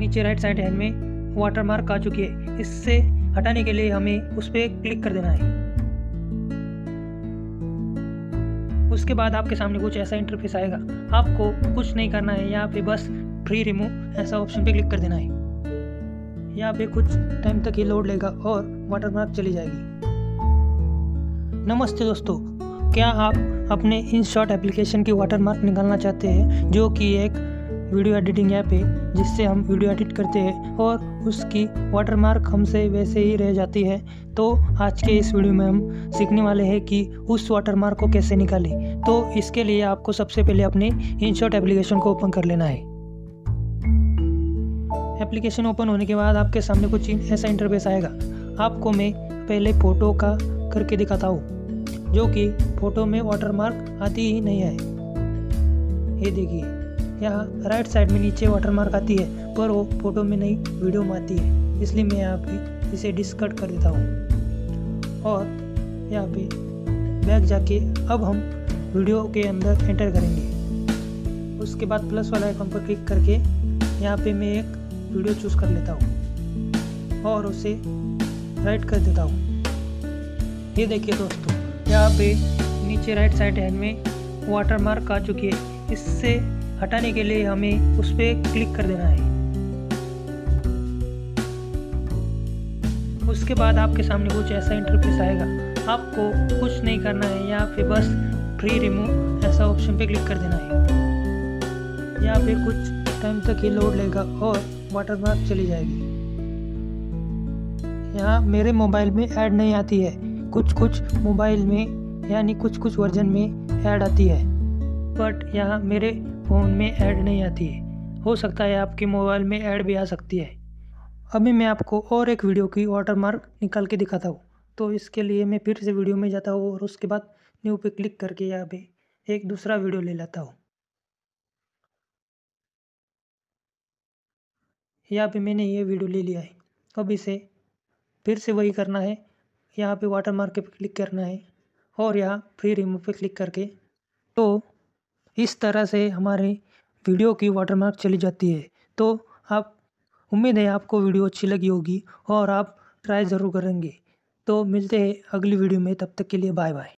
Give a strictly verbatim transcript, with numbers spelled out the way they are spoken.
नीचे right side hand में water mark आ चुकी है। इससे हटाने के लिए हमें उस पर क्लिक कर देना है। उसके बाद आपके सामने कुछ ऐसा इंटरफेस आएगा। आपको कुछ नहीं करना है, यहाँ पे बस फ्री रिमूव ऐसा ऑप्शन पे क्लिक कर देना है। यहाँ पे कुछ टाइम तक ये लोड लेगा और वाटर मार्क चली जाएगी। नमस्ते दोस्तों, क्या आप अपने InShot एप्लीकेशन की वाटर मार्क निकालना चाहते हैं, जो कि एक वीडियो एडिटिंग ऐप है जिससे हम वीडियो एडिट करते हैं और उसकी वाटर मार्क हमसे वैसे ही रह जाती है। तो आज के इस वीडियो में हम सीखने वाले हैं कि उस वाटर मार्क को कैसे निकालें। तो इसके लिए आपको सबसे पहले अपने InShot एप्लीकेशन को ओपन कर लेना है। एप्लीकेशन ओपन होने के बाद आपके सामने कुछ ऐसा इंटरफेस आएगा। आपको मैं पहले फ़ोटो का करके दिखाता हूँ, जो कि फ़ोटो में वाटर मार्क आती ही नहीं है। ये देखिए, यहाँ राइट साइड में नीचे वाटर मार्क आती है, पर वो फ़ोटो में नहीं वीडियो में आती है। इसलिए मैं यहाँ पे इसे डिस्कट कर देता हूँ और यहाँ पे बैक जाके अब हम वीडियो के अंदर एंटर करेंगे। उसके बाद प्लस वाला आइकन पर क्लिक करके यहाँ पे मैं एक वीडियो चूज़ कर लेता हूँ और उसे राइट कर देता हूँ। ये देखिए दोस्तों, यहाँ पे नीचे राइट साइड हैंड में वाटर मार्क आ चुकी है। इससे हटाने के लिए हमें उस पर क्लिक कर देना है। उसके बाद आपके सामने कुछ ऐसा इंटरफेस आएगा। आपको कुछ नहीं करना है, यहाँ पे बस फ्री रिमूव ऐसा ऑप्शन पे क्लिक कर देना है। यहाँ पे कुछ टाइम तक ये लोड लेगा और वाटर मार्क चली जाएगी। यहाँ मेरे मोबाइल में ऐड नहीं आती है, कुछ कुछ मोबाइल में यानी कुछ कुछ वर्जन में ऐड आती है, बट यहाँ मेरे फ़ोन में ऐड नहीं आती है। हो सकता है आपके मोबाइल में ऐड भी आ सकती है। अभी मैं आपको और एक वीडियो की वाटर मार्क निकाल के दिखाता हूँ। तो इसके लिए मैं फिर से वीडियो में जाता हूँ और उसके बाद न्यू पे क्लिक करके यहाँ पे एक दूसरा वीडियो ले लेता हूँ। यहाँ पे मैंने ये वीडियो ले लिया है। अब इसे फिर से वही करना है, यहाँ पे वाटर मार्क पे क्लिक करना है और यहाँ फ्री रिमूव पे क्लिक करके, तो इस तरह से हमारे वीडियो की वाटर मार्क चली जाती है। तो आप, उम्मीद है आपको वीडियो अच्छी लगी होगी और आप ट्राई ज़रूर करेंगे। तो मिलते हैं अगली वीडियो में, तब तक के लिए बाय बाय।